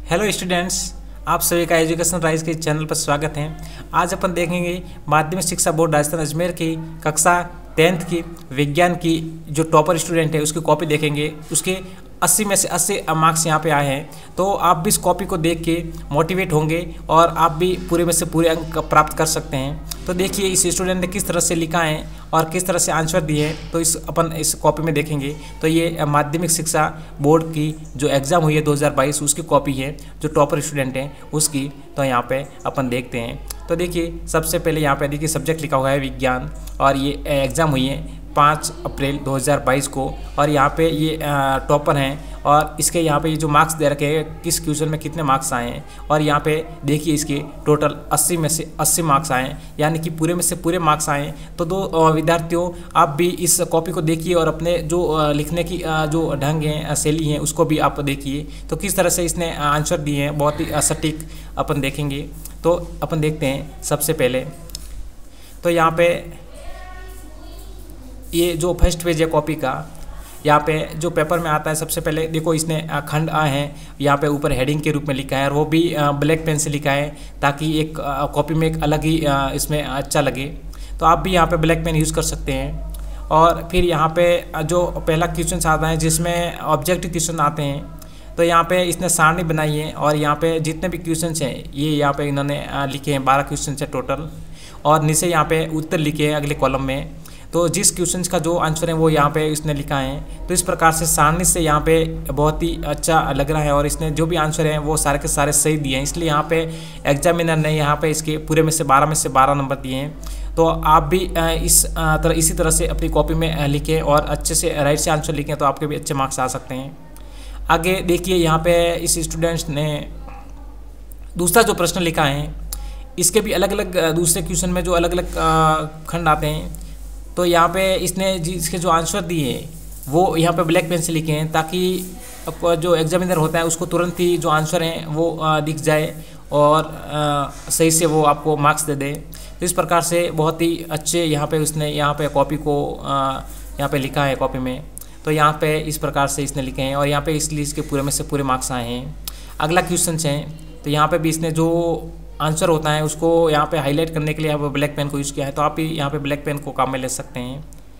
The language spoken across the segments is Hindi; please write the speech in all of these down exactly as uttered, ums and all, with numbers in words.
हेलो स्टूडेंट्स, आप सभी का एजुकेशन राइज के चैनल पर स्वागत है। आज अपन देखेंगे माध्यमिक शिक्षा बोर्ड राजस्थान अजमेर की कक्षा टेंथ की विज्ञान की जो टॉपर स्टूडेंट है उसकी कॉपी देखेंगे। उसके अस्सी में से अस्सी मार्क्स यहाँ पे आए हैं, तो आप भी इस कॉपी को देख के मोटिवेट होंगे और आप भी पूरे में से पूरे अंक प्राप्त कर सकते हैं। तो देखिए इस स्टूडेंट ने किस तरह से लिखा है और किस तरह से आंसर दिए हैं, तो इस अपन इस कॉपी में देखेंगे। तो ये माध्यमिक शिक्षा बोर्ड की जो एग्ज़ाम हुई है दो हज़ार बाईस उसकी कॉपी है, जो टॉपर स्टूडेंट हैं उसकी। तो यहाँ पे अपन देखते हैं। तो देखिए सबसे पहले यहाँ पे देखिए सब्जेक्ट लिखा हुआ है विज्ञान, और ये एग्ज़ाम हुई है पाँच अप्रैल दो हज़ार बाईस को। और यहाँ पे ये टॉपर हैं और इसके यहाँ पे ये जो मार्क्स दे रखे हैं किस क्वेश्चन में कितने मार्क्स आए हैं, और यहाँ पे देखिए इसके टोटल अस्सी में से अस्सी मार्क्स आए हैं, यानी कि पूरे में से पूरे मार्क्स आए हैं। तो दो विद्यार्थियों, आप भी इस कॉपी को देखिए और अपने जो लिखने की जो ढंग है, शैली है, उसको भी आप देखिए। तो किस तरह से इसने आंसर दिए हैं, बहुत ही सटीक अपन देखेंगे। तो अपन देखते हैं सबसे पहले। तो यहाँ पे ये जो फर्स्ट पेज है कॉपी का, यहाँ पे जो पेपर में आता है सबसे पहले देखो इसने खंड आ है यहाँ पे ऊपर हेडिंग के रूप में लिखा है, और वो भी ब्लैक पेन से लिखा है ताकि एक कॉपी में एक अलग ही इसमें अच्छा लगे। तो आप भी यहाँ पे ब्लैक पेन यूज़ कर सकते हैं। और फिर यहाँ पे जो पहला क्वेश्चन आता है जिसमें ऑब्जेक्टिव क्वेश्चन आते हैं, तो यहाँ पे इसने सारणी बनाई है और यहाँ पे जितने भी क्वेश्चन हैं ये यहाँ पे इन्होंने लिखे हैं, बारह क्वेश्चन है टोटल, और नीचे यहाँ पे उत्तर लिखे हैं अगले कॉलम में। तो जिस क्वेश्चन का जो आंसर है वो यहाँ पे इसने लिखा है। तो इस प्रकार से सारणी से यहाँ पे बहुत ही अच्छा लग रहा है, और इसने जो भी आंसर है वो सारे के सारे सही दिए हैं, इसलिए यहाँ पे एग्जामिनर ने यहाँ पे इसके पूरे में से बारह में से बारह नंबर दिए हैं। तो आप भी इस तरह इसी तरह से अपनी कॉपी में लिखें और अच्छे से राइट से आंसर लिखें, तो आपके भी अच्छे मार्क्स आ सकते हैं। आगे देखिए यहाँ पे इस स्टूडेंट्स ने दूसरा जो प्रश्न लिखा है, इसके भी अलग अलग दूसरे क्वेश्चन में जो अलग अलग खंड आते हैं, तो यहाँ पे इसने जिसके जो आंसर दिए वो यहाँ पे ब्लैक पेन से लिखे हैं ताकि जो एग्जामिनर होता है उसको तुरंत ही जो आंसर हैं वो दिख जाए और सही से वो आपको मार्क्स दे दे। तो इस प्रकार से बहुत ही अच्छे यहाँ पे उसने यहाँ पे कॉपी को यहाँ पे लिखा है कॉपी में। तो यहाँ पे इस प्रकार से इसने लिखे हैं और यहाँ पे इसलिए इसके पूरे में से पूरे मार्क्स आए हैं। अगला क्वेश्चन है, तो यहाँ पे भी इसने जो आंसर होता है उसको यहाँ पे हाईलाइट करने के लिए यहाँ पे ब्लैक पेन को यूज़ किया है, तो आप भी यहाँ पे ब्लैक पेन को काम में ले सकते हैं।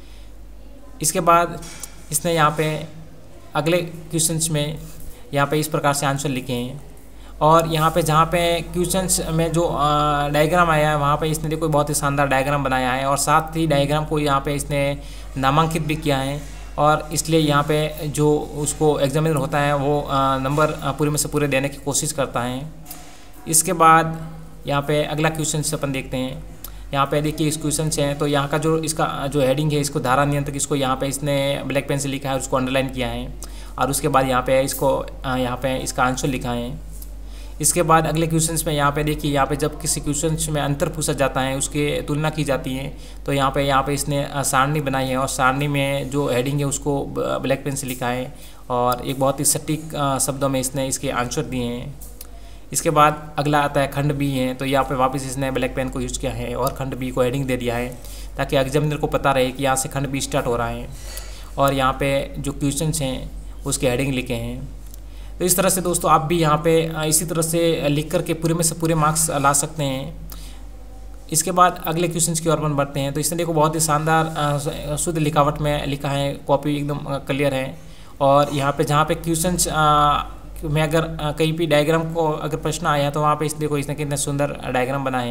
इसके बाद इसने यहाँ पे अगले क्वेश्चंस में यहाँ पे इस प्रकार से आंसर लिखे हैं, और यहाँ पे जहाँ पे क्वेश्चंस में जो डायग्राम आया है वहाँ पे इसने देखो बहुत ही शानदार डायग्राम बनाया है, और साथ ही डायग्राम को यहाँ पे इसने नामांकित भी किया है, और इसलिए यहाँ पे जो उसको एग्जामिनर होता है वो नंबर पूरे में से पूरे देने की कोशिश करता है। इसके बाद यहाँ पे अगला क्वेश्चन से अपन देखते हैं। यहाँ पे देखिए इस क्वेश्चन से हैं, तो यहाँ का जो इसका जो हेडिंग है इसको धारा नियंत्रक, इसको यहाँ पे इसने ब्लैक पेन से लिखा है, उसको अंडरलाइन किया है, और उसके बाद यहाँ पे इसको यहाँ पे इसका आंसर लिखा है। इसके बाद अगले क्वेश्चंस में यहाँ पे देखिए, यहाँ पे जब किसी क्वेश्चन में अंतर पूछा जाता है उसके तुलना की जाती है, तो यहाँ पे यहाँ पे इसने सारणी बनाई है, और सारणी में जो हेडिंग है उसको ब्लैक पेन से लिखा है, और एक बहुत ही सटीक शब्दों में इसने इसके आंसर दिए हैं। इसके बाद अगला आता है खंड बी है, तो यहाँ पे वापस इसने ब्लैक पेन को यूज़ किया है और खंड बी को हेडिंग दे दिया है ताकि एग्जामिनर को पता रहे कि यहाँ से खंड बी स्टार्ट हो रहा है, और यहाँ पे जो क्वेश्चंस हैं उसके हेडिंग लिखे हैं। तो इस तरह से दोस्तों आप भी यहाँ पे इसी तरह से लिख करके पूरे में से पूरे मार्क्स ला सकते हैं। इसके बाद अगले क्वेश्चंस की ओर अपन बढ़ते हैं। तो इसने देखो बहुत ही शानदार शुद्ध लिखावट में लिखा है, कॉपी एकदम क्लियर है, और यहाँ पे जहाँ पे क्वेश्चंस में अगर कहीं भी डायग्राम को अगर प्रश्न आया तो वहाँ पे इस देखो इसने कितने सुंदर डायग्राम बनाए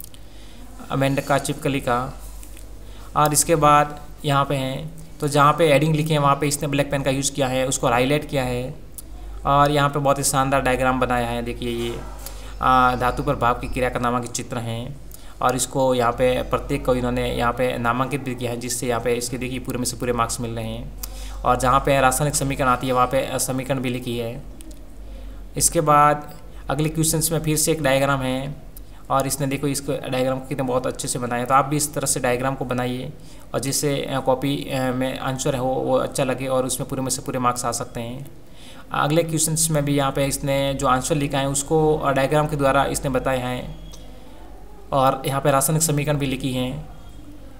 हैं मेंढक का, छिपकली का। और इसके बाद यहाँ पे हैं, तो जहाँ पे हेडिंग लिखे हैं वहाँ पे इसने ब्लैक पेन का यूज़ किया है, उसको हाईलाइट किया है, और यहाँ पे बहुत ही शानदार डायग्राम बनाया है। देखिए ये धातु पर भाव की क्रिया का नामांकित चित्र हैं, और इसको यहाँ पे प्रत्येक को इन्होंने यहाँ पे नामांकित भी किया है, जिससे यहाँ पे इसके देखिए पूरे में से पूरे मार्क्स मिल रहे हैं। और जहाँ पे रासायनिक समीकरण आती है वहाँ पे समीकरण भी लिखी है। इसके बाद अगले क्वेश्चंस में फिर से एक डायग्राम है, और इसने देखो इसको डायग्राम को कितने बहुत अच्छे से बनाया। तो आप भी इस तरह से डायग्राम को बनाइए, और जिससे कॉपी में आंसर है वो वो अच्छा लगे और उसमें पूरे में से पूरे मार्क्स आ सकते हैं। अगले क्वेश्चंस में भी यहाँ पे इसने जो आंसर लिखा है उसको डायग्राम के द्वारा इसने बताया है, और यहाँ पे रासायनिक समीकरण भी लिखी हैं।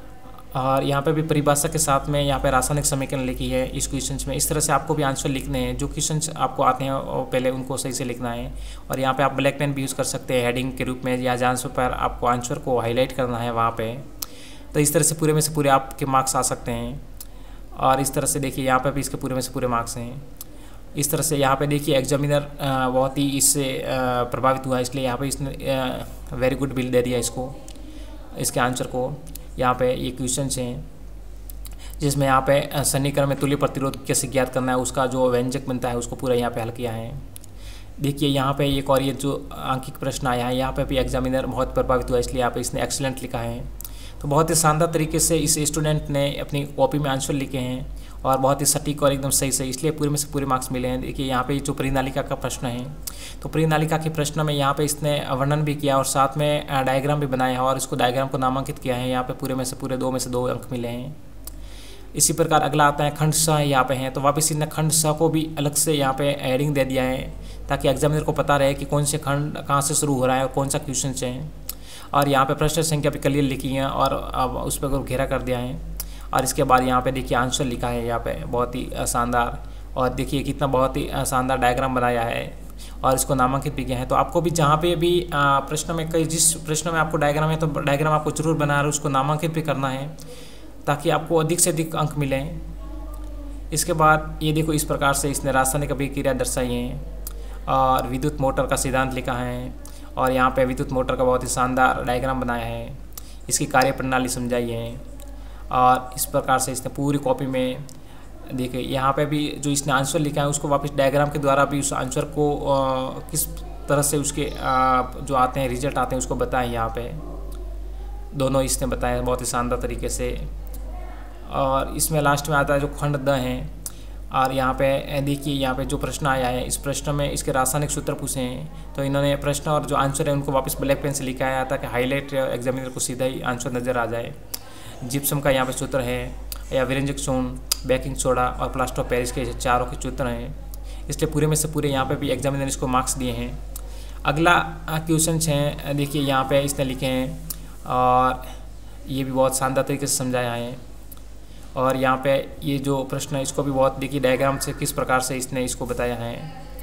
और यहाँ पे भी परिभाषा के साथ में यहाँ पे रासायनिक समीकरण लिखी है इस क्वेश्चन में। इस तरह से आपको भी आंसर लिखने हैं, जो क्वेश्चन आपको आते हैं और पहले उनको सही से लिखना है। और यहाँ पे आप ब्लैक पेन भी यूज़ कर सकते हैं हेडिंग के रूप में, या जहाँ पर आपको आंसर को हाईलाइट करना है वहाँ पे। तो इस तरह से पूरे में से पूरे आपके मार्क्स आ सकते हैं। और इस तरह से देखिए यहाँ पे भी इसके पूरे में से पूरे मार्क्स हैं। इस तरह से यहाँ पे देखिए एग्जामिनर बहुत ही इससे प्रभावित हुआ, इसलिए यहाँ पे इसने वेरी गुड बिल दे दिया इसको, इसके आंसर को। यहाँ पे ये क्वेश्चन हैं जिसमें यहाँ पे सन्निकरण में तुल्य प्रतिरोध कैसे ज्ञात करना है, उसका जो व्यंजक बनता है उसको पूरा यहाँ पे हल किया है। देखिए यहाँ पे एक और ये जो आंकिक प्रश्न आया है, यहाँ पे भी एग्जामिनर बहुत प्रभावित हुआ, इसलिए यहाँ पे इसने एक्सीलेंट लिखा है। तो बहुत ही शानदार तरीके से इस स्टूडेंट ने अपनी कॉपी में आंसर लिखे हैं और बहुत ही सटीक और एकदम सही से, इसलिए पूरे में से पूरे मार्क्स मिले हैं। देखिए यहाँ पे जो परिनालिका का प्रश्न है, तो परिनालिका के प्रश्न में यहाँ पे इसने वर्णन भी किया और साथ में डायग्राम भी बनाया है और इसको डायग्राम को नामांकित किया है। यहाँ पे पूरे में से पूरे दो में से दो अंक मिले हैं। इसी प्रकार अगला आता है खंड स यहाँ पे है, तो वापस इसने खंड स को भी अलग से यहाँ पे हेडिंग दे दिया है ताकि एग्जामिनर को पता रहे कि कौन से खंड कहाँ से शुरू हो रहा है और कौन सा क्वेश्चन है। और यहाँ पे प्रश्न संख्या भी क्लियर लिखी है और अब उस पर घेरा कर दिया है। और इसके बाद यहाँ पे देखिए आंसर लिखा है यहाँ पे बहुत ही शानदार, और देखिए कितना बहुत ही शानदार डायग्राम बनाया है और इसको नामांकित भी किया है। तो आपको भी जहाँ पे भी प्रश्न में कई जिस प्रश्न में आपको डायग्राम है तो डायग्राम आपको जरूर बनाना है, उसको नामांकित भी करना है ताकि आपको अधिक से अधिक अंक मिलें। इसके बाद ये देखो इस प्रकार से इसने रासायनिक अभिक्रिया दर्शाई है और विद्युत मोटर का सिद्धांत लिखा है और यहाँ पे विद्युत मोटर का बहुत ही शानदार डायग्राम बनाया है, इसकी कार्य प्रणाली समझाई है। और इस प्रकार से इसने पूरी कॉपी में देखिए यहाँ पे भी जो इसने आंसर लिखा है उसको वापस डायग्राम के द्वारा भी उस आंसर को आ, किस तरह से उसके आ, जो आते हैं रिजल्ट आते हैं उसको बताएं। यहाँ पे दोनों इसने बताया बहुत ही शानदार तरीके से। और इसमें लास्ट में आता है जो खंड द है, और यहाँ पे देखिए यहाँ पे जो प्रश्न आया है इस प्रश्न में इसके रासायनिक सूत्र पूछे हैं, तो इन्होंने प्रश्न और जो आंसर है उनको वापस ब्लैक पेन से लिखा है ताकि हाईलाइट एग्जामिनर को सीधा ही आंसर नज़र आ जाए। जिप्सम का यहाँ पे सूत्र है, या विरंजक सोन, बेकिंग सोडा और प्लास्टर ऑफ पेरिस के चारों के सूत्र हैं, इसलिए पूरे में से पूरे यहाँ पे भी एग्जामिनर इसको मार्क्स दिए हैं। अगला क्वेश्चन हैं देखिए यहाँ पे इसने लिखे हैं और ये भी बहुत शानदार तरीके से समझाया है। और यहाँ पे ये जो प्रश्न है इसको भी बहुत देखिए डायग्राम से किस प्रकार से इसने इसको बताया है।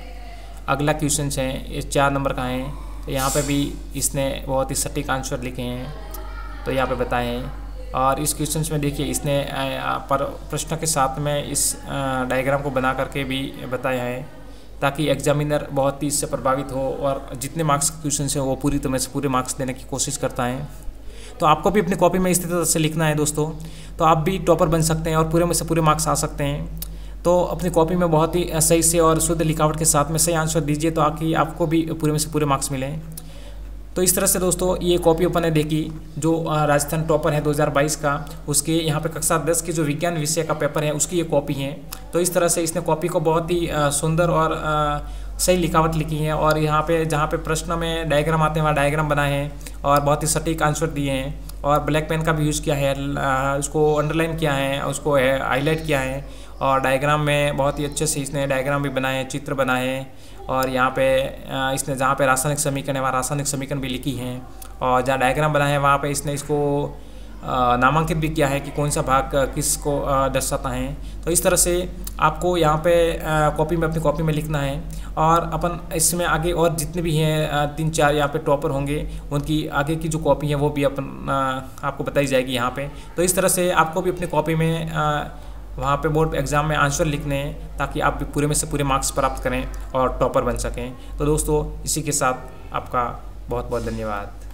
अगला क्वेश्चन है ये चार नंबर का है, तो यहाँ पे भी इसने बहुत ही सटीक आंसर लिखे हैं, तो यहाँ पे बताए हैं। और इस क्वेश्चन में देखिए इसने पर प्रश्न के साथ में इस डायग्राम को बना करके भी बताया है ताकि एग्जामिनर बहुत ही इससे प्रभावित हो और जितने मार्क्स क्वेश्चन हैं वो पूरी तरह से पूरे मार्क्स देने की कोशिश करता है। तो आपको भी अपनी कॉपी में इस तरह से लिखना है दोस्तों, तो आप भी टॉपर बन सकते हैं और पूरे में से पूरे मार्क्स आ सकते हैं। तो अपनी कॉपी में बहुत ही सही से और शुद्ध लिखावट के साथ में सही आंसर दीजिए तो आकि आपको भी पूरे में से पूरे मार्क्स मिलें। तो इस तरह से दोस्तों ये कॉपी अपन ने देखी जो राजस्थान टॉपर है दो हज़ार बाईस का, उसके यहाँ पे कक्षा दस की जो विज्ञान विषय का पेपर है उसकी ये कॉपी है। तो इस तरह से इसने कॉपी को बहुत ही सुंदर और सही लिखावट लिखी है और यहाँ पे जहाँ पे प्रश्न में डायग्राम आते हैं वहाँ डायग्राम बनाए हैं और बहुत ही सटीक आंसर दिए हैं और ब्लैक पेन का भी यूज़ किया है, उसको अंडरलाइन किया है, उसको हाईलाइट किया है और डायग्राम में बहुत ही अच्छे से इसने डायग्राम भी बनाए हैं, चित्र बनाए हैं। और यहाँ पे इसने जहाँ पे रासायनिक समीकरण है वहाँ रासायनिक समीकरण भी लिखी हैं और जहाँ डायग्राम बनाए हैं वहाँ पे इसने इसको नामांकित भी किया है कि कौन सा भाग किसको दर्शाता है। तो इस तरह से आपको यहाँ पे कॉपी में अपनी कॉपी में लिखना है और अपन इसमें आगे और जितने भी हैं तीन चार यहाँ पे टॉपर होंगे उनकी आगे की जो कॉपी है वो भी अपन आपको बताई जाएगी यहाँ पे। तो इस तरह से आपको भी अपनी कॉपी में वहाँ पे बोर्ड एग्ज़ाम में आंसर लिखने हैं ताकि आप भी पूरे में से पूरे मार्क्स प्राप्त करें और टॉपर बन सकें। तो दोस्तों इसी के साथ आपका बहुत बहुत धन्यवाद।